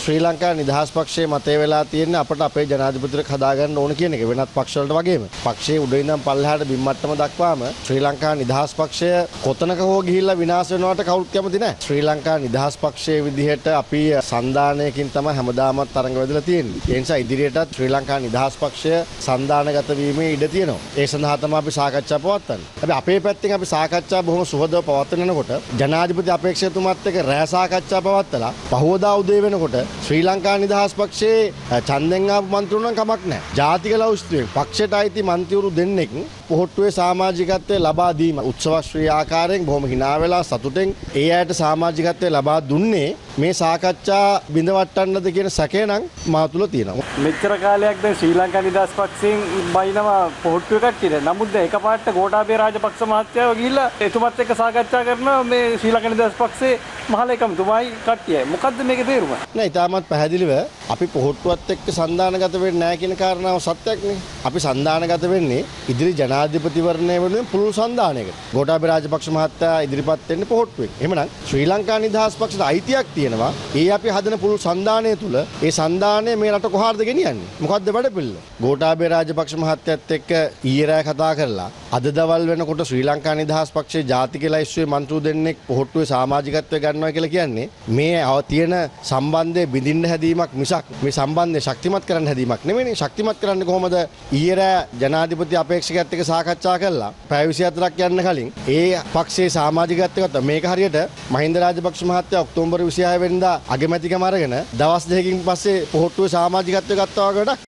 ශ්‍රී ලංකා නිදහස් පක්ෂයේ මතය වෙලා තියෙන්නේ අපට අපේ ජනාධිපතිවරයෙක් හදාගන්න ඕන කියන එක. වෙනත් පක්ෂ වලට වගේම පක්ෂයේ උඩ ඉඳන් පල්ලෙහාට බිම් මට්ටම දක්වාම ශ්‍රී ලංකා නිදහස් පක්ෂය කොතනක හෝ ගිහිල්ලා විනාශ වෙනවට කවුරුත් කැමති නැහැ. ශ්‍රී ලංකා නිදහස් පක්ෂයේ විදිහට අපි සන්දානයකින් තමයි හැමදාමත් තරඟ වැදලා තියෙන්නේ. ඒ නිසා ඉදිරියටත් ශ්‍රී ලංකා නිදහස් පක්ෂය සන්දානගත වීමේ ඉඩ තියෙනවා. ඒ සඳහා තමයි අපි සාකච්ඡා පවත්වන්නේ. හැබැයි අපේ පැත්තෙන් අපි සාකච්ඡා බොහොම සුහදව පවත්වනකොට ජනාධිපති අපේක්ෂකතුමාත් එක්ක රැ සාකච්ඡා පවත්වලා පහවදා උදේ වෙනකොට ශ්‍රී ලංකා නිදහස් පක්ෂයේ ඡන්දෙන් ආපු මන්ත්‍රීවරුන් කමක් නැහැ. ජාතික ලෞස්තුවේ පක්ෂයට අයිති මන්ත්‍රීවරු දෙන්නෙක් පොහොට්ටුවේ සමාජිකත්වයේ ලබා දීම උත්සවශ්‍රී ආකාරයෙන් බොහොම hina වෙලා සතුටෙන් ඒ අයට සමාජිකත්වයේ ලබා දුන්නේ මේ සාකච්ඡා බිඳවට්ටන්නද කියන සැකය නම් මා තුල තියෙනවා. මෙච්චර කාලයක් දැන් ශ්‍රී ලංකා නිදහස් පක්ෂයෙන් බයිනවා පොහොට්ටුවේ කට්ටියට. නමුත් දැන් එකපාරට ගෝඨාභය රාජපක්ෂ මහත්තයාව ගිහිල්ලා එතුමත් එක්ක සාකච්ඡා කරනවා මේ ශ්‍රී ලංකා නිදහස් පක්ෂයේ මහලේකම්තුමායි කට්ටියයි. මොකද්ද මේකේ තේරුම? නෑ ඊටමත් පැහැදිලිව අපි පොහොට්ටුවත් එක්ක සන්දානගත වෙන්නේ නැහැ කියන කාරණාව සත්‍යයක් නේ. අපි සන්දානගත වෙන්නේ ඉදිරි ජනාධිපතිවරණය වෙනුවෙන් පුළුල් සන්දානයකට. ගෝඨාභය රාජපක්ෂ මහත්තයා ඉදිරිපත් වෙන්නේ පොහොට්ටුවෙන්. එහෙමනම් ශ්‍රී ලංකා නිදහස් පක්ෂයට අයිතියක් තියෙනවා. ඒ අපි හදන පුළුල් සන්දානය තුල ඒ සන්දානය මේ රට කොහාටද ගෙනියන්නේ? මොකද්ද වැඩපිළිවෙල? ගෝඨාභය රාජපක්ෂ මහත්තයත් එක්ක ඊයේ රෑ කතා කරලා අද දවල් වෙනකොට ශ්‍රී ලංකා නිදහස් පක්ෂයේ ජාතික ලයිස්තුවේ මන්ත්‍රී දෙන්නෙක් පොහොට්ටුවේ සමාජිකත්වය ගන්නවා කියලා කියන්නේ මේ තියෙන සම්බන්ධය බිඳින්න හැදීමක් මිසක් මේ සම්බන්ධය ශක්තිමත් කරන්න හැදීමක් නෙමෙයි. ශක්තිමත් කරන්නේ කොහොමද? ඊයේ රෑ ජනාධිපති අපේක්ෂකයත් එක්ක සාකච්ඡා කළා. පැය 24ක් යන්න කලින් ඒ පක්ෂයේ සමාජිකත්වය ගත්තා. මේක හරියට මහින්ද රාජපක්ෂ මහත්තයා ඔක්තෝබර් 26 වෙනිදා අගමැතිකම අරගෙන දවස් දෙකකින් පස්සේ පොහොට්ටුවේ සමාජිකත්වය ගත්තා වගේ වැඩක්.